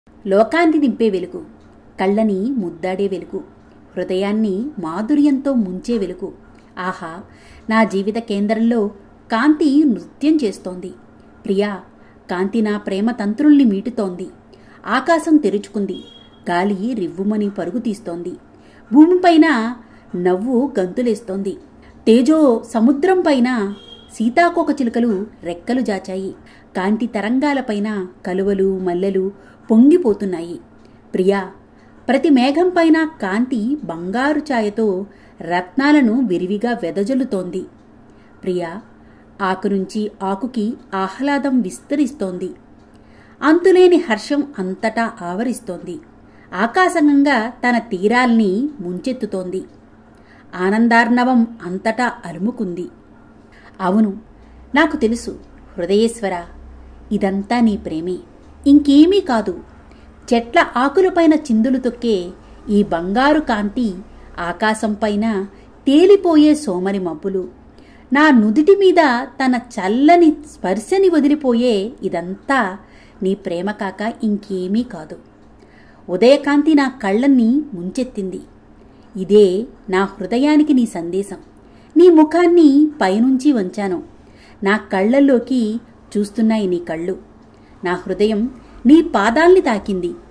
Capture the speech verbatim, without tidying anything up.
లోకాన్ని నింపే వెలుగు, కళ్ళని ముద్దాడే వెలుగు, హృదయాన్ని మాధుర్యంతో ముంచే వెలుగు. ఆహా, నా జీవిత కేంద్రంలో కాంతి నృత్యం చేస్తోంది. ప్రియా, కాంతి నా ప్రేమ తంత్రుల్ని మీటుతోంది. ఆకాశం తెరుచుకుంది, గాలి రివ్వుమని పరుగు తీస్తోంది. భూమిపైన నవ్వు గంతులేస్తోంది. తేజో సముద్రంపైన సీతాకోక చిలుకలు రెక్కలు జాచాయి. కాంతి తరంగాలపైన కలువలు మల్లెలు పొంగిపోతున్నాయి. ప్రియా, ప్రతి మేఘంపైన కాంతి బంగారు ఛాయతో రత్నాలను విరివిగా వెదజల్లుతోంది. ప్రియా, ఆకు నుంచి ఆకుకి ఆహ్లాదం విస్తరిస్తోంది. అంతులేని హర్షం అంతటా ఆవరిస్తోంది. ఆకాశంగా తన తీరాల్ని ముంచెత్తుతోంది. ఆనందార్ణవం అంతటా అలుముకుంది. అవును, నాకు తెలుసు హృదయేశ్వర, ఇదంతా నీ ప్రేమే, ఇంకేమీ కాదు. చెట్ల ఆకులపైన చిందులు తొక్కే ఈ బంగారు కాంతి, ఆకాశంపైన తేలిపోయే సోమరి మబ్బులు, నా నుదిటి మీద తన చల్లని స్పర్శని వదిలిపోయే ఇదంతా నీ ప్రేమ కాక ఇంకేమీ కాదు. ఉదయకాంతి నా కళ్ళని ముంచెత్తింది. ఇదే నా హృదయానికి నీ సందేశం. నీ ముఖాన్ని పైనుంచి వంచాను. నా కళ్ళల్లోకి చూస్తున్నాయి నీ కళ్ళు. నా హృదయం నీ పాదాల్ని తాకింది.